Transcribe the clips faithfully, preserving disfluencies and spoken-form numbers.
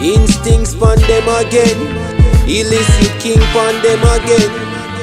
Instincts pon them again. Illicit king pon them again.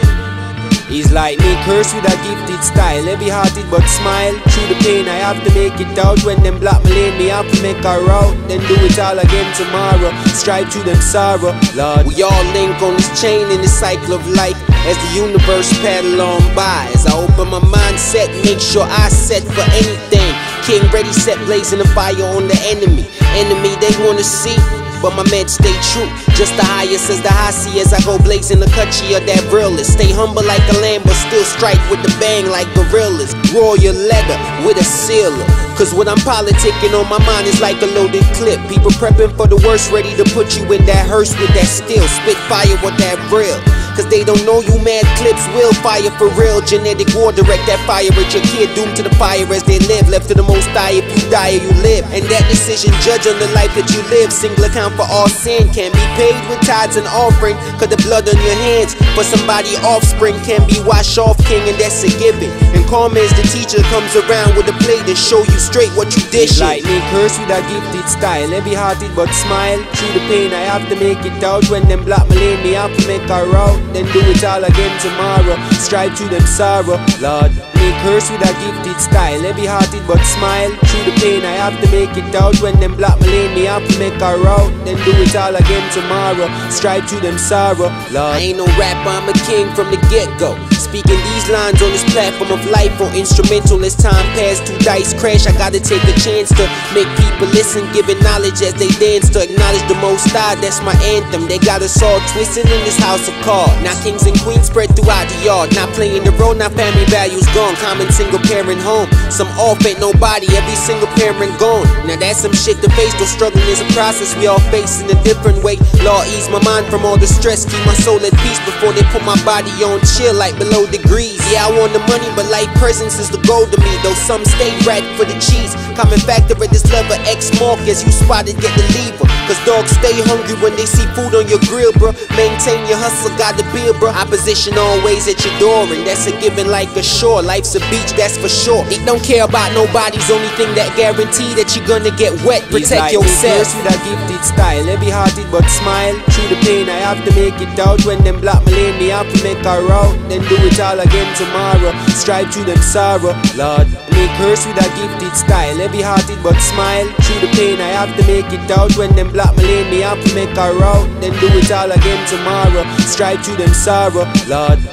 He's like me, cursed with a gifted style. Heavy-hearted but smile. Through the pain I have to make it out. When them block my lane, me have to make a route. Then do it all again tomorrow. Strive to them sorrow, Lord. We all link on this chain in the cycle of life, as the universe paddle on by. As I open my mindset, make sure I set for anything. King ready, set blazing the fire on the enemy. Enemy they wanna see, but my men stay true. Just the highest as the high sea, as I go blazing the country of that realist. Stay humble like a lamb, but still strike with the bang like gorillas. Royal leather with a sealer. Cause what I'm politicking on my mind is like a loaded clip. People prepping for the worst, ready to put you in that hearse with that steel. Spit fire with that real. Cause they don't know you mad clips will fire for real. Genetic war, direct that fire at your kid. Doomed to the fire as they live. Left to the most die, if you die or you live. And that decision judge on the life that you live. Single account for all sin can be paid with tithes and offering. Cause the blood on your hands for somebody offspring can be washed off, king, and that's a given. And karma is the teacher comes around with a plate to show you straight what you dish. Like me, cursed with a gifted style. Heavy-hearted but smile. Through the pain I have to make it out. When them block my lane, me have to make a route. Then do it all again tomorrow. Strive to them sorrow, Lord. Me cursed with a gifted style. Heavy-hearted but smile. Through the pain I have to make it out. When them block my lane, me have to make a route. Then do it all again tomorrow. Strive to them sorrow, Lord. I ain't no rapper, I'm a king from the get-go. Speaking these lines on this platform of life, on instrumental as time pass, two dice crash. I gotta take a chance to make people listen, giving knowledge as they dance to acknowledge the Most High. That's my anthem. They got us all twisted in this house of cards. Now kings and queens spread throughout the yard. Not playing the role, now family values gone. Common single parent home. Some off ain't nobody, every single parent gone. Now that's some shit to face. Though struggling is a process we all face in a different way. Lord, ease my mind from all the stress. Keep my soul at peace before they put my body on chill like below degrees. Yeah, I want the money, but life presence is the goal to me. Though some stay right for the cheese. Common factor at this level, X mark as you spotted, get the lever. Cause dogs stay hungry when they see food on your grill, bro. Maintain your hustle, got the bill, bro. Opposition always at your door, and that's a given like a shore. Life's a beach, that's for sure. It don't care about nobody's, only thing that guarantee that you're gonna get wet. Protect like yourself. With a gifted style, heavy-hearted but smile. Through the pain I have to make it out. When them block my lane, me have to make a route. Then do it all again tomorrow. Strive to them sorrow, Lord. Me cursed with a gifted style. Heavy-hearted but smile. Through the pain I have to make it out. When them block my lane, me have to make a route. Then do it all again tomorrow. Strive to them sorrow, Lord.